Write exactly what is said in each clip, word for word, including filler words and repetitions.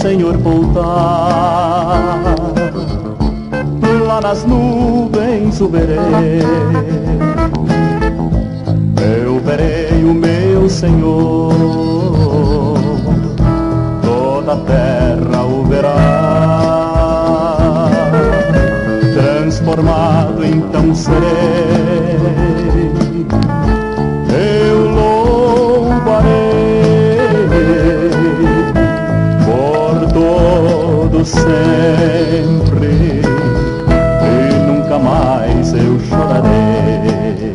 Senhor voltar, lá nas nuvens o verei. Eu verei o meu Senhor, toda a terra o verá. Transformado então serei, eu louvarei por todo sempre, e nunca mais eu chorarei.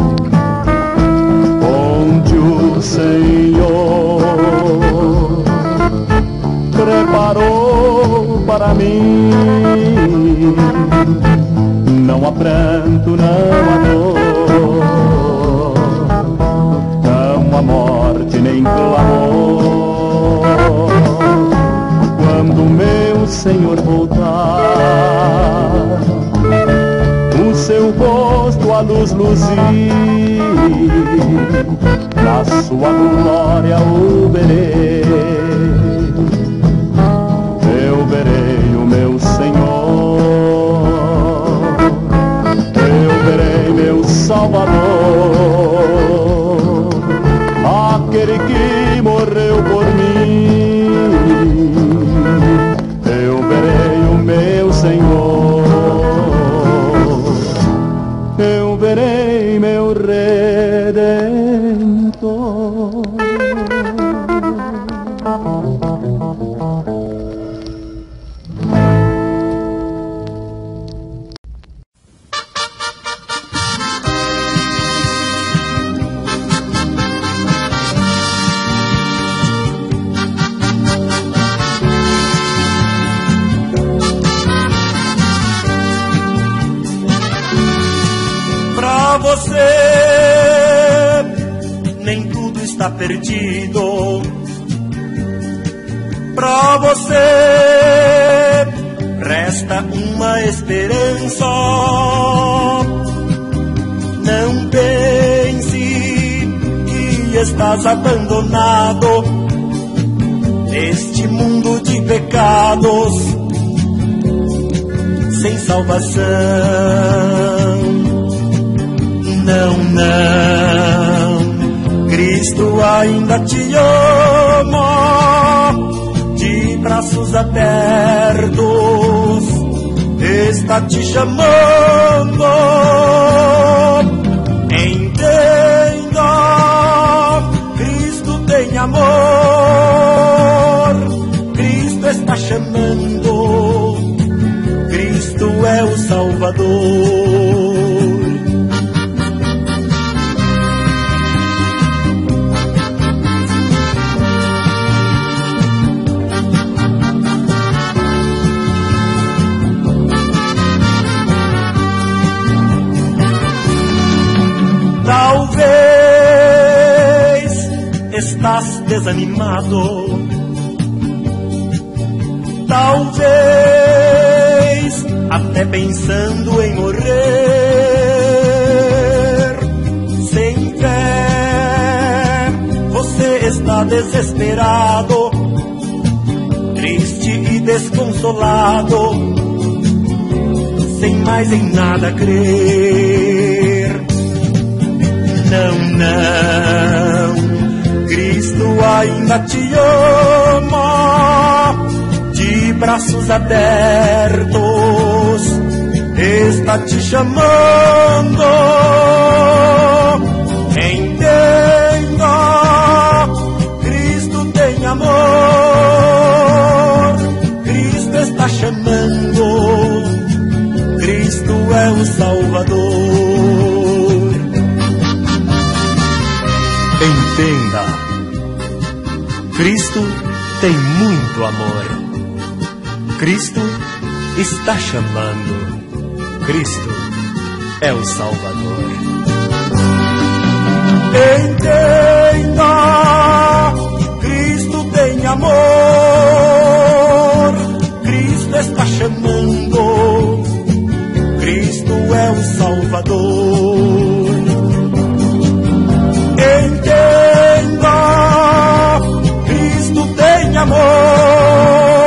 Onde o Senhor preparou para mim, não há pranto, não há dor, não há morte nem clamor. Quando meu Senhor voltar, o seu rosto a luz luzir, na sua glória o verei. Eu verei o meu Senhor, eu verei meu Salvador, aquele que morreu por mim. Eu verei o meu Senhor, eu verei meu Redentor. Você, nem tudo está perdido. Pra você resta uma esperança. Não pense que estás abandonado neste mundo de pecados sem salvação. Não, não, Cristo ainda te ama, de braços abertos está te chamando. Entenda, Cristo tem amor, Cristo está chamando, Cristo é o Salvador. Talvez estás desanimado, talvez até pensando em morrer. Sem fé, você está desesperado, triste e desconsolado, sem mais em nada crer. Não, não, Cristo ainda te ama, de braços abertos está te chamando. Entenda, Cristo tem amor, Cristo está chamando, Cristo é o Salvador. Entenda, Cristo tem muito amor, Cristo está chamando, Cristo é o Salvador. Entenda, Cristo tem amor, Cristo está chamando, Cristo é o Salvador. Entenda, Cristo tem amor, Cristo está chamando, Cristo é o Salvador. Entenda, Cristo tem amor, Cristo está chamando, Cristo é o Salvador. Entenda, Cristo tem amor, Cristo está chamando, Cristo é o Salvador. Entenda, Cristo tem amor, Cristo está chamando, Cristo é o Salvador. Entenda, Cristo tem amor,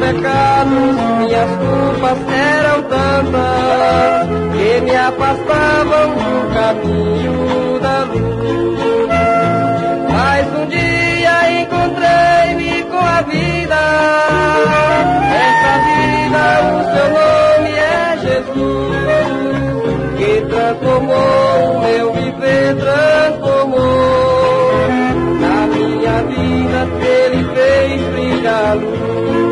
pecados, minhas culpas eram tantas que me afastavam do caminho da luz. Mas um dia encontrei-me com a vida. Essa vida, o seu nome é Jesus, que transformou o meu viver, transformou. Na minha vida ele fez brilhar a luz.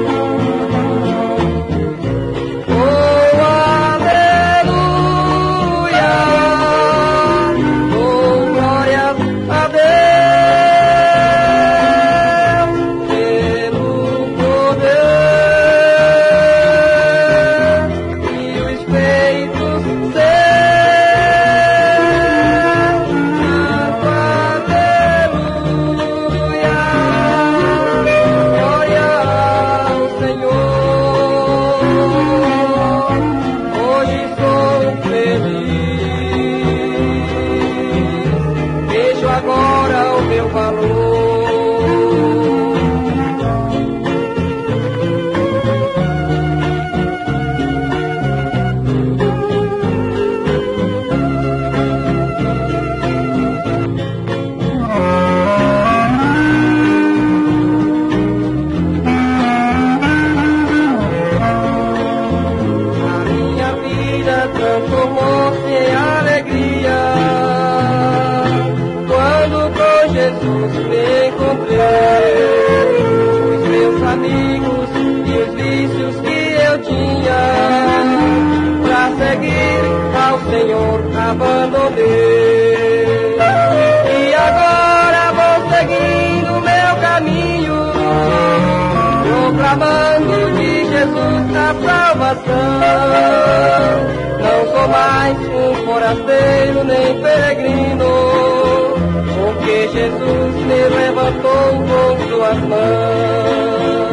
Senhor, abandonei. E agora vou seguindo meu caminho, proclamando de Jesus a salvação. Não sou mais um forasteiro nem peregrino, porque Jesus me levantou com suas mãos.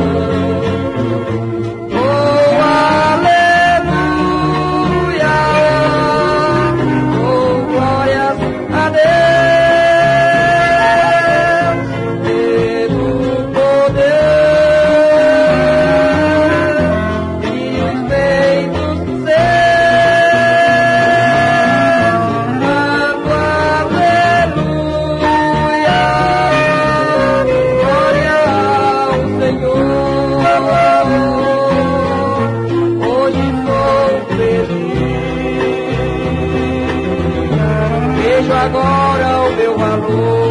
Oh, aleluia! Agora o meu valor.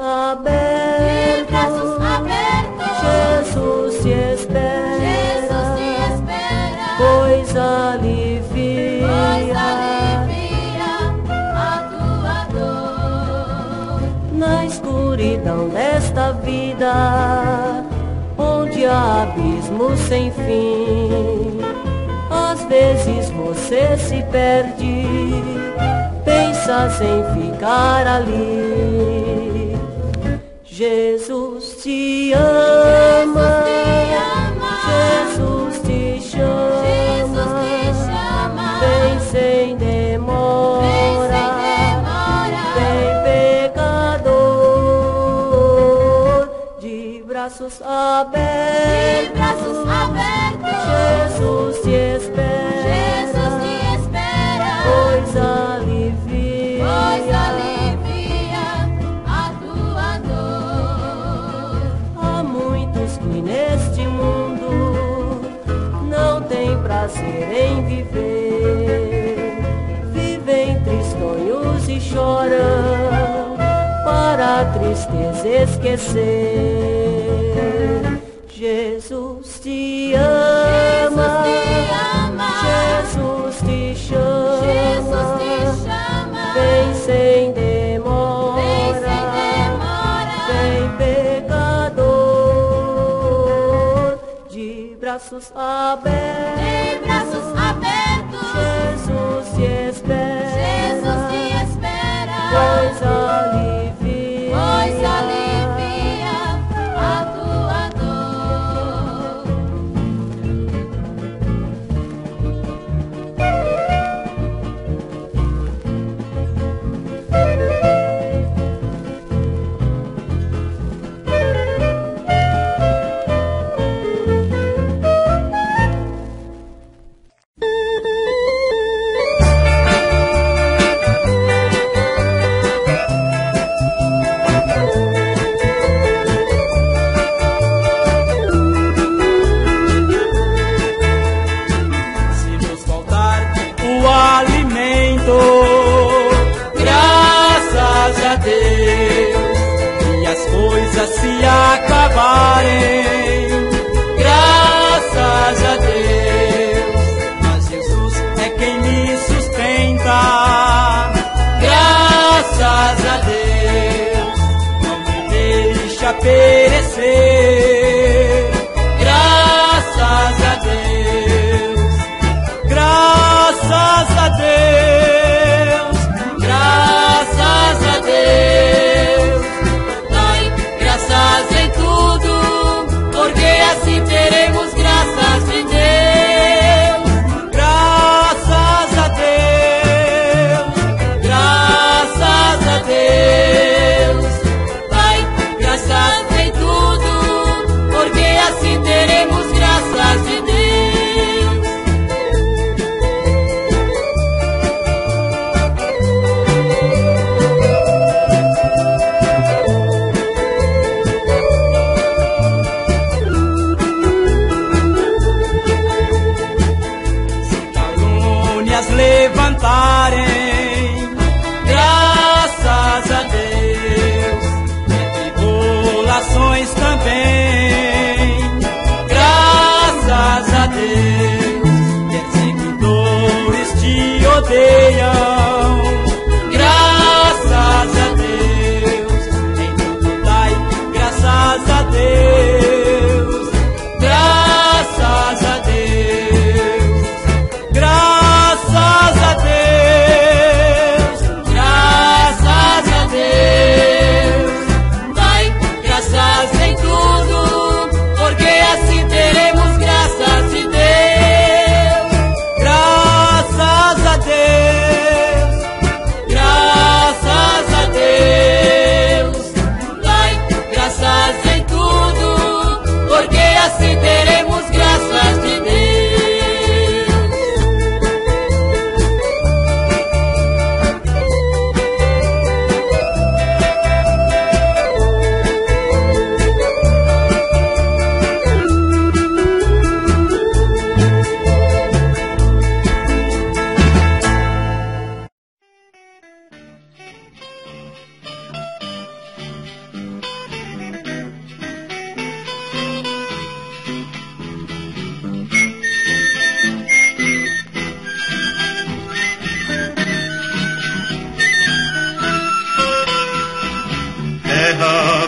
abertos, de braços abertos, Jesus te espera, Jesus te espera, pois alivia, pois alivia a tua dor. na escuridão desta vida, onde há abismo sem fim. Às vezes você se perde, pensas em ficar ali. Jesus te ama, Jesus te chama, Jesus te chama, vem sem demora, vem sem demora, vem pecador, de braços abertos, de braços abertos, Jesus te espera, Jesus te espera, pois alivia, pois alivia a tua dor. há muitos que neste mundo não têm prazer em viver, vivem tristonhos e choram para a tristeza esquecer. Jesus te ama, Jesus te chama, Jesus te chama, vem sem demora, vem sem demora, vem pecador, de braços abertos, de braços abertos, Jesus te espera, Jesus te espera, pois alivia, pois alivia a tua dor. Se nos faltar o alimento, graças a Deus, e as coisas se acabarem, graças a Deus, mas Jesus é quem me sustenta, graças a Deus, não me deixa perecer, graças a Deus, graças a Deus, graças a Deus, dai graças em tudo, porque assim teremos graças de Deus, graças a Deus, graças a Deus, dai graças em tudo, porque assim teremos graças de Deus. Se calúnias levantarem, graças a Deus, e tribulações também, graças a Deus, perseguidores te odeiam, graças a Deus, em tudo dai graças a Deus, graças a Deus, graças a Deus, graças a Deus, dai graças em tudo,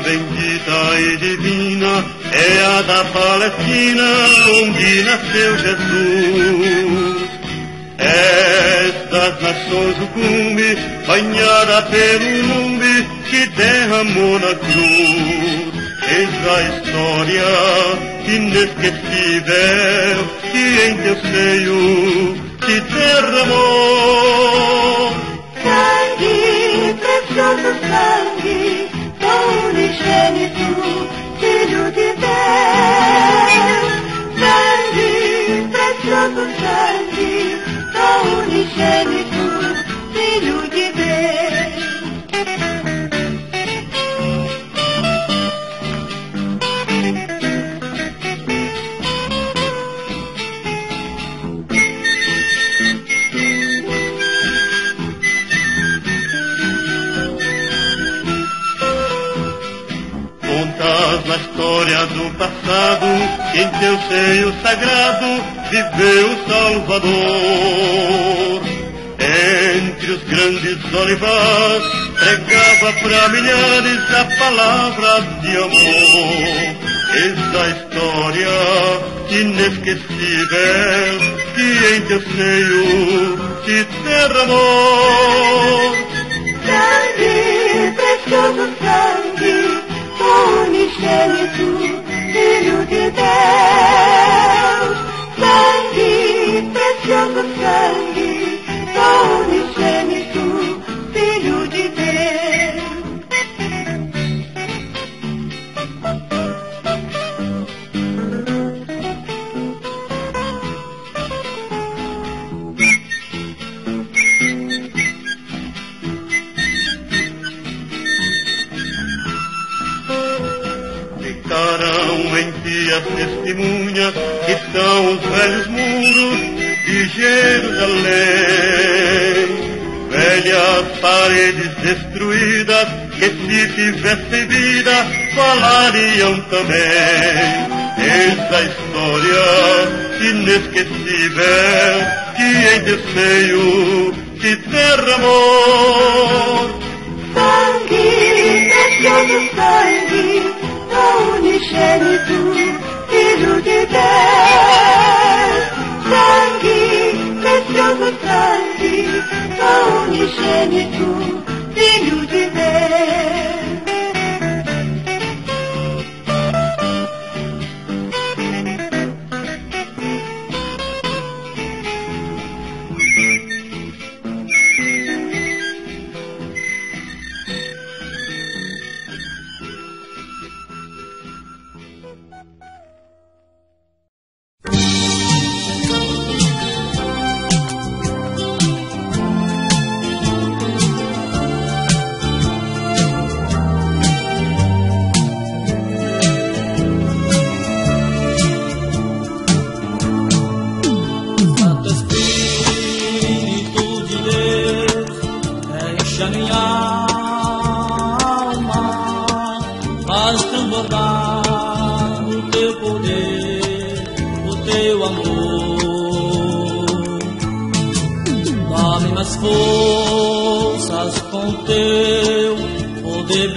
bendita e divina é a da Palestina, onde nasceu Jesus. És das nações o cume, banhada pelo lume que derramou na cruz. Eis a história inesquecível que em teu seio se derramou. Sangue, precioso sangue, do unigênito, Filho de Deus. Sangue, precioso sangue, do unigênito, Filho de Deus. Na história do passado, em teu seio sagrado, viveu o Salvador. Entre os grandes olivais, pregava para milhares a palavra de amor. Eis a história inesquecível que em teu seio se derramou. Sangue, precioso sangue, unigênito, Filho de Deus. Sangue, precioso sangue, unigênito, Filho de Deus. Em ti as testemunhas que são os velhos muros de Jerusalém. Velhas paredes destruídas que se tivessem vida falariam também. Eis a história inesquecível que em teu seio se derramou. Sangue, precioso sangue, unigênito, Filho de Deus. Sangue, precioso sangue, unigênito, Filho de Deus. Forças com teu poder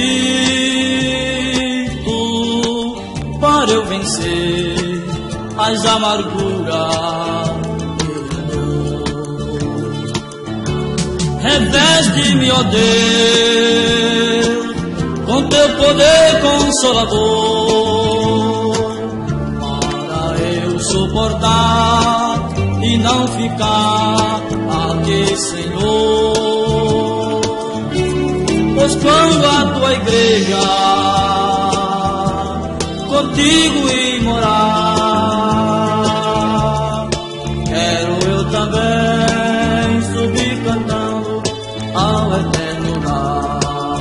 bendito para eu vencer as amarguras do amor. Reveste-me, ó Deus, com teu poder consolador, para eu suportar e não ficar aqui, Senhor. Pois quando a tua igreja contigo ir morar, quero eu também subir cantando ao eterno lar.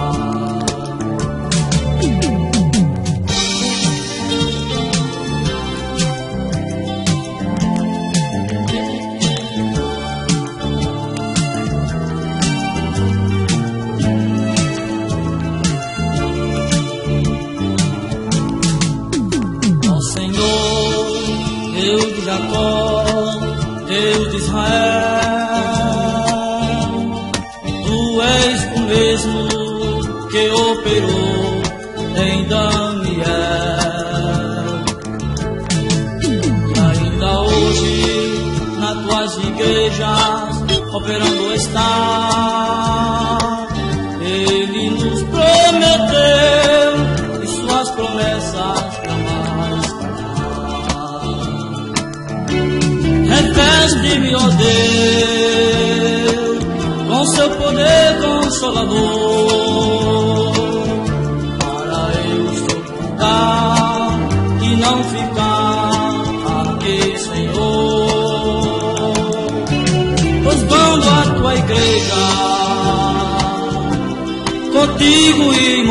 Deus de Jacó, Deus de Israel, Tu és o mesmo que operou igreja operando está. Ele nos prometeu e suas promessas jamais falharão. Reveste-me, ó Deus, com seu poder consolador, para eu suportar e não ficar aqui, Senhor. Buscando a tua igreja, contigo ir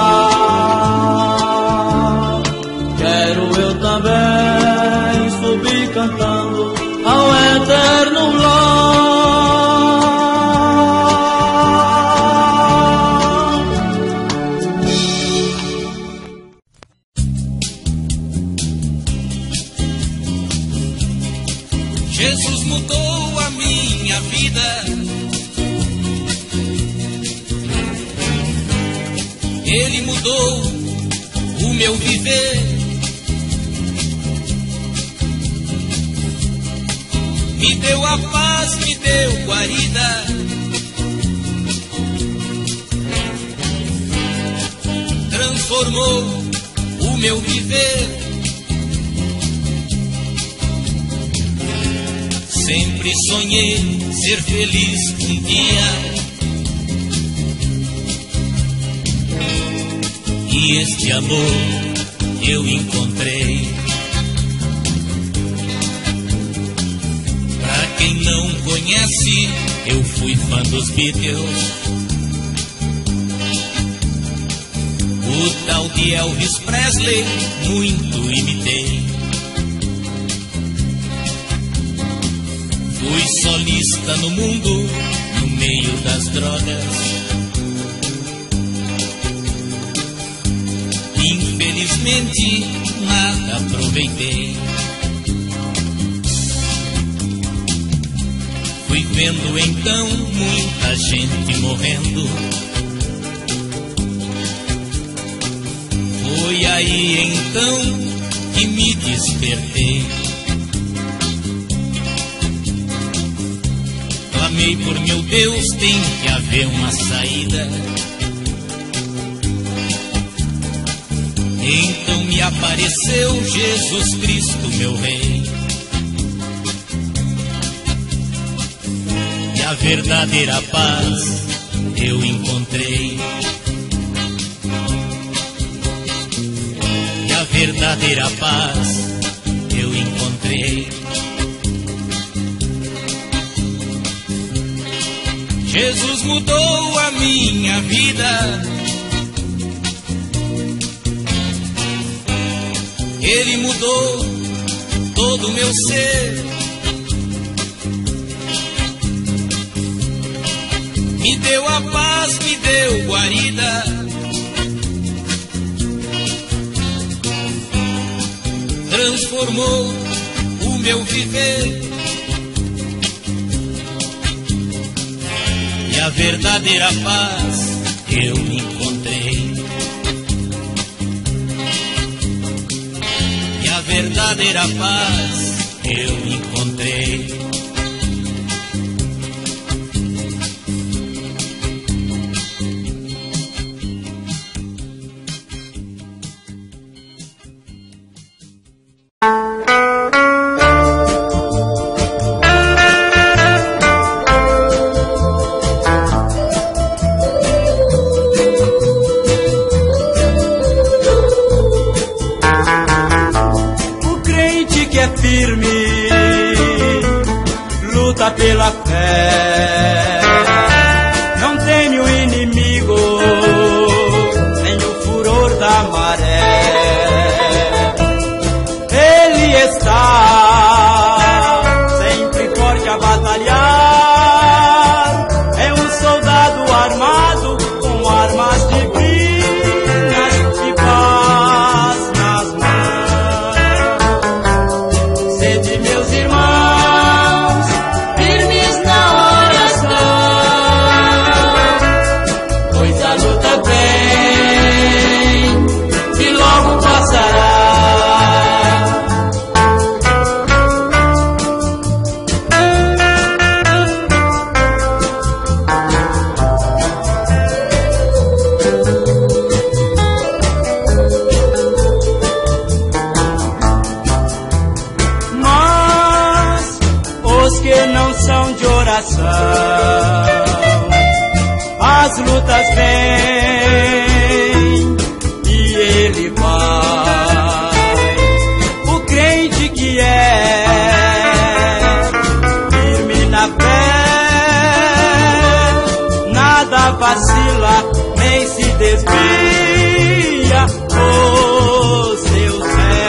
morar. Quero eu também subir cantando ao eterno lar. Jesus mudou a minha vida. Ele mudou o meu viver. Me deu a paz, me deu guarida. Transformou o meu viver. Sempre sonhei ser feliz um dia. E este amor eu encontrei. Pra quem não conhece, eu fui fã dos Beatles. O tal de Elvis Presley muito imitei. Fui solista no mundo, no meio das drogas. Infelizmente, nada aproveitei. Fui vendo então muita gente morrendo. Foi aí então que me despertei. Clamei por meu Deus, tem que haver uma saída. Então me apareceu Jesus Cristo, meu Rei. E a verdadeira paz eu encontrei. E a verdadeira paz eu encontrei. Jesus mudou a minha vida. Ele mudou todo o meu ser. Me deu a paz, me deu guarida. Transformou o meu viver. E a verdadeira paz eu encontrei. E a verdadeira paz eu encontrei. Pela fé, não tenho inimigo, nem o furor da maré. Ele está sempre forte a batalhar. É um soldado armado com armas divinas e paz nas mãos. Sede, meus irmãos, coração. As lutas vêm e ele vai. O crente que é firme na fé, nada vacila nem se desvia os seus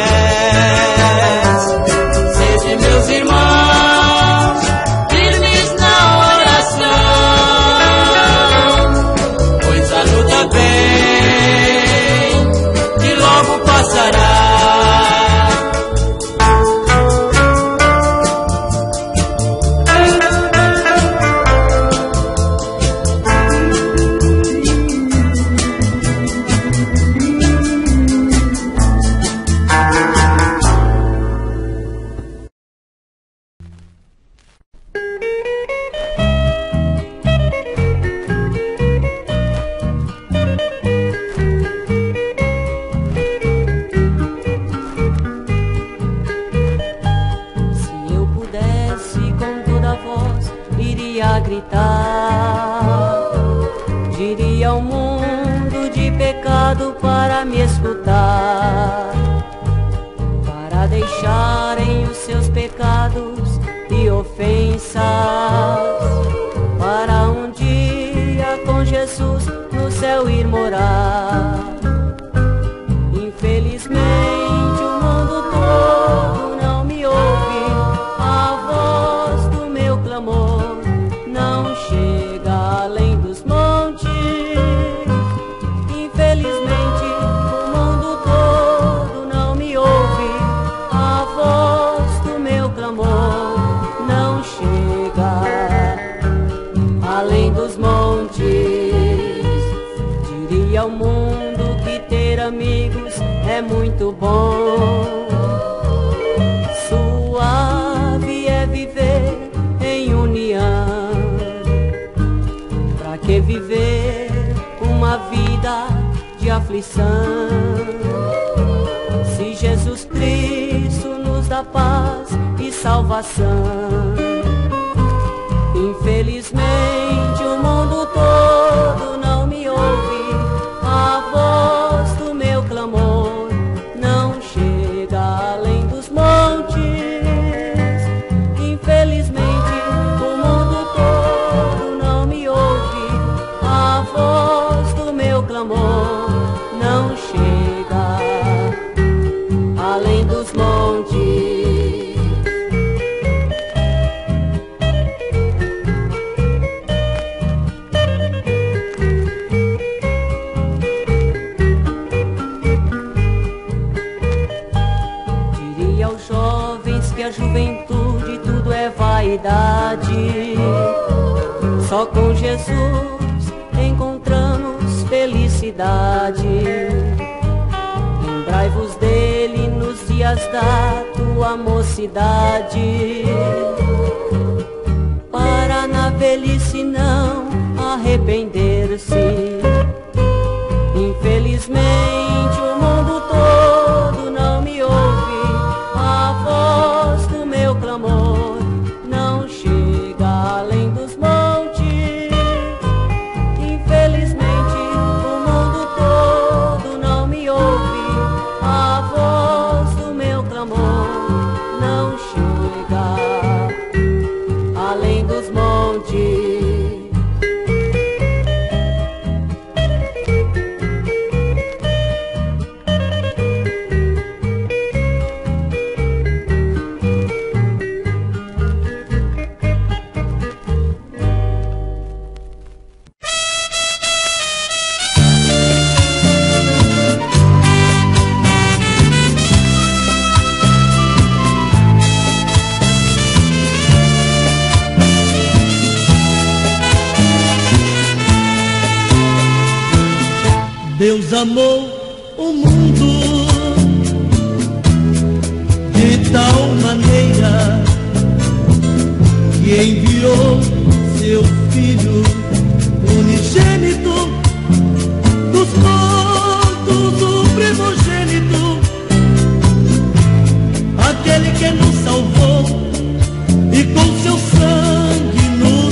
pés. Sede, meus irmãos, firmes na oração, pois a luta vem e logo passará. Diria ao mundo de pecado para me escutar, para deixarem os seus pecados e ofensas, para um dia com Jesus no céu ir morar. Infelizmente o mundo todo não me ouve, a voz do meu clamor não chega além dos montes. Infelizmente o mundo todo não me ouve, a voz do meu clamor não chega além dos montes. Diria ao mundo que ter amigos é muito bom, suave é viver em união. Pra que viver uma vida de aflição, se Jesus Cristo nos dá paz e salvação? Infelizmente o mundo todo não me ouve, a voz do meu clamor não chega além dos montes. Infelizmente o mundo todo não me ouve, a voz do meu clamor não chega além dos montes. Diria aos jovens que a juventude tudo é vaidade, só com Jesus encontramos felicidade. Lembrai-vos dele nos dias da tua mocidade, para na velhice não arrepender-se. Infelizmente o mundo todo não me ouve, a voz do meu clamor não chega além dos montes. Infelizmente o mundo todo não me ouve, a voz do meu clamor não chega além dos montes. Deus amou o mundo de tal maneira que enviou seu Filho unigênito, dos mortos o primogênito, aquele que nos salvou e com seu sangue nos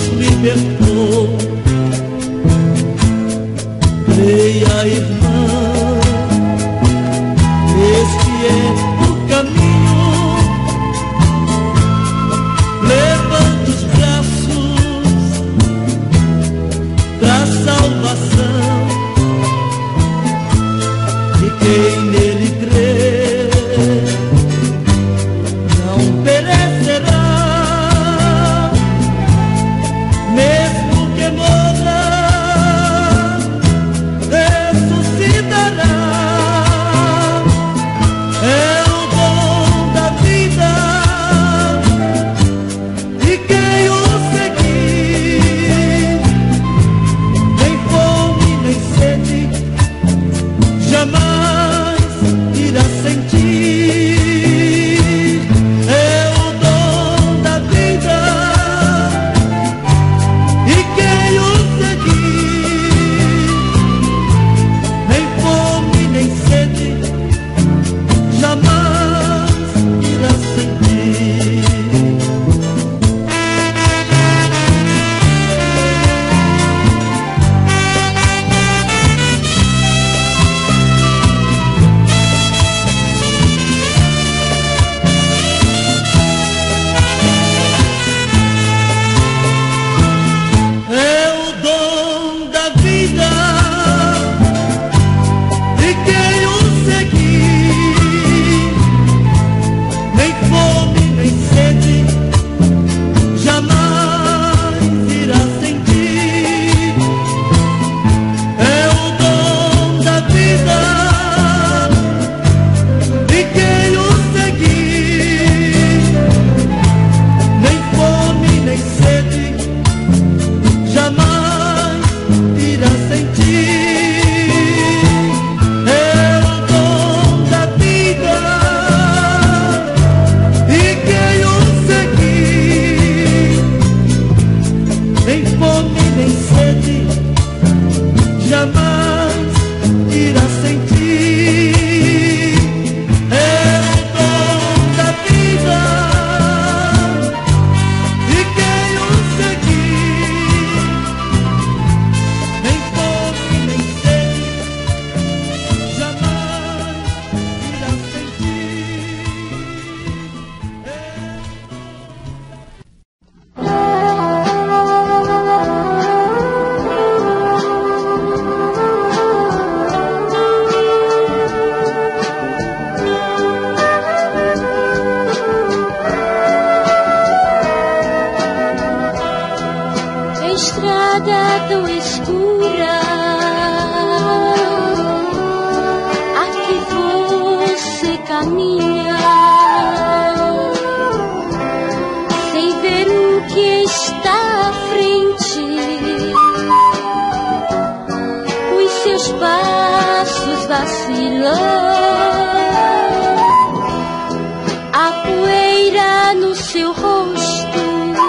a poeira no seu rosto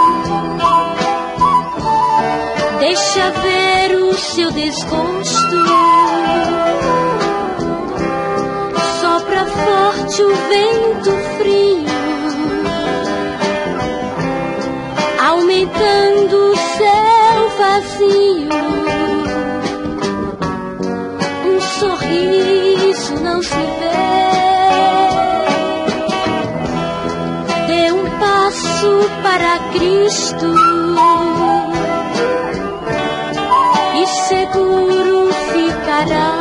deixa ver o seu desgosto. Sopra forte o vento frio, aumentando o céu vazio. Um sorriso não se vê. Dê um passo para Cristo e seguro ficará.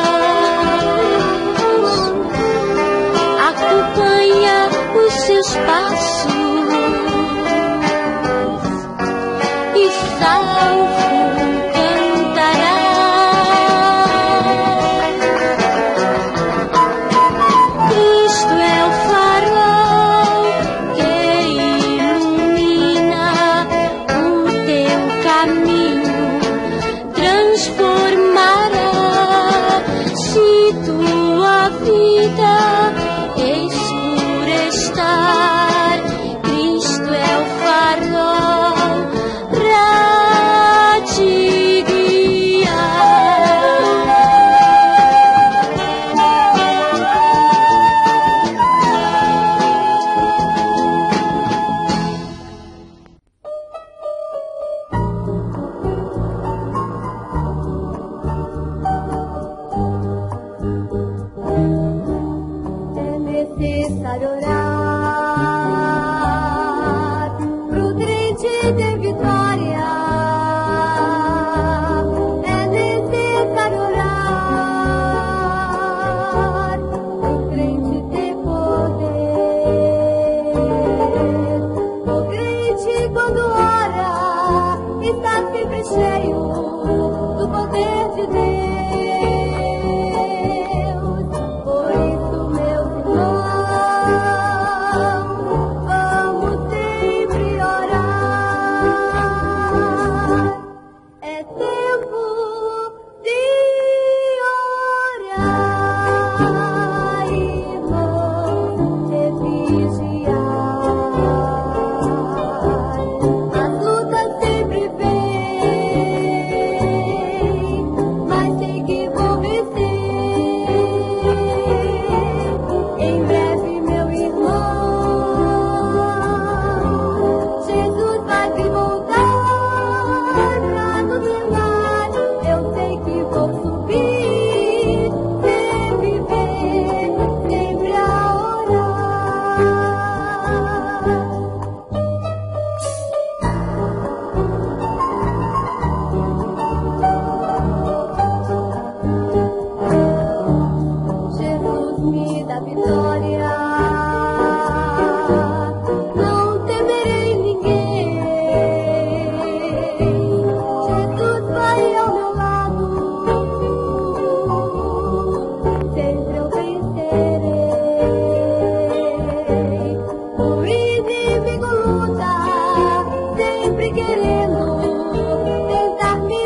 Acompanha os seus passos e salvo cantará. Cristo é o farol que ilumina o teu caminho, transformará se tua vida escurecer. Cristo é o farol pra te É necessário orar pro crente ter vitória. É necessário orar pro crente ter poder. O crente quando ora está sempre cheio do poder de Deus. Por isso, meus irmãos, vamos sempre orar. É tempo de orar, irmãos, de vigiar. As lutas sempre vêm, mas sei que vou vencer. Em breve, meu irmão, Jesus vai vir voltar pra nos levar. Eu sei que vou subir, sempre ver, sempre a orar. Jesus me dá vitória, não temerei ninguém. Jesus vai ao meu lado, sempre eu vencerei. O inimigo luta, sempre querendo tentar me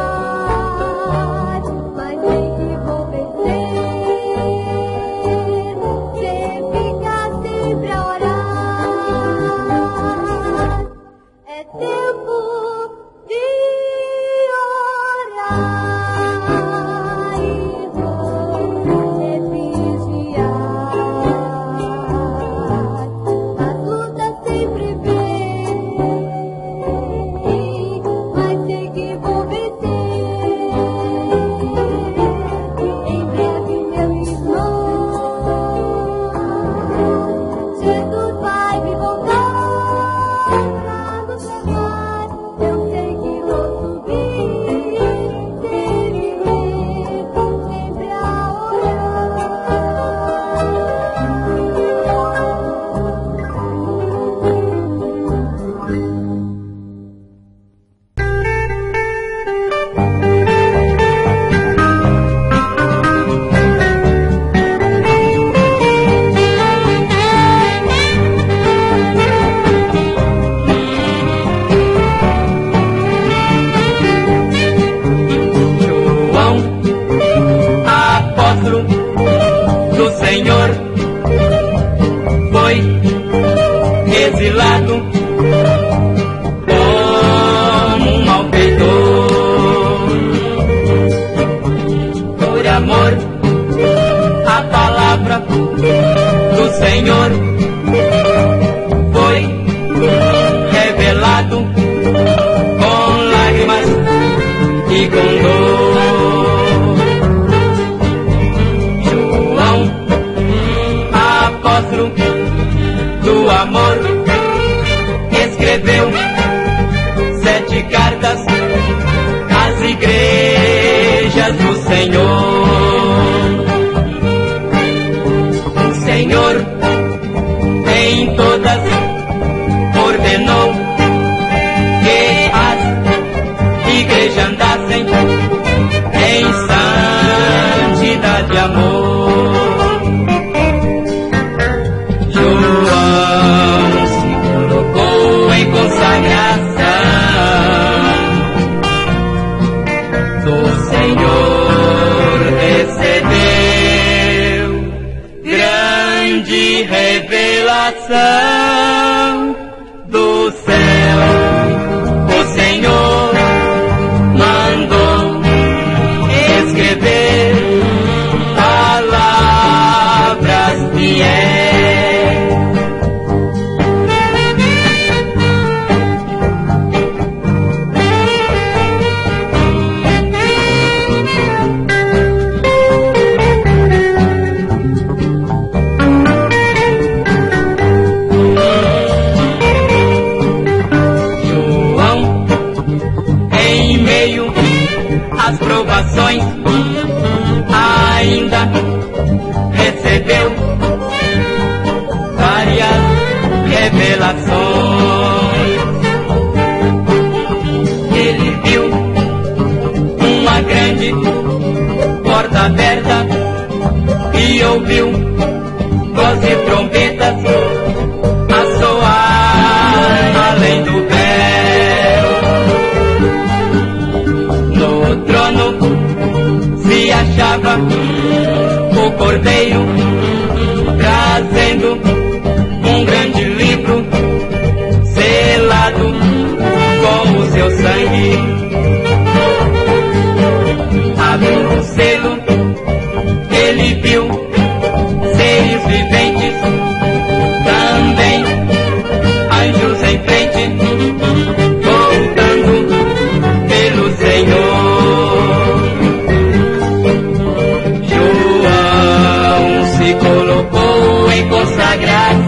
tragar, mas sei que vou vencer. palavra do Senhor foi revelado com lágrimas e com dor. João, apóstolo do amor, escreveu sete cartas às igrejas do Senhor. O Senhor em todas ordenou que as igrejas andassem em santidade e amor. João se colocou em consagração do Senhor, recebeu grande revelação do céu. O Senhor mandou escrever palavras fiéis. As provações ainda recebeu várias revelações. Ele viu uma grande porta aberta e ouviu voz e trombetas a soar além do véu. Se achava o Cordeiro trazendo um grande livro selado com o seu sangue. Abriu o selo, ele viu seres viventes, também anjos em frente, voltando pelo Senhor. Colocou em consagração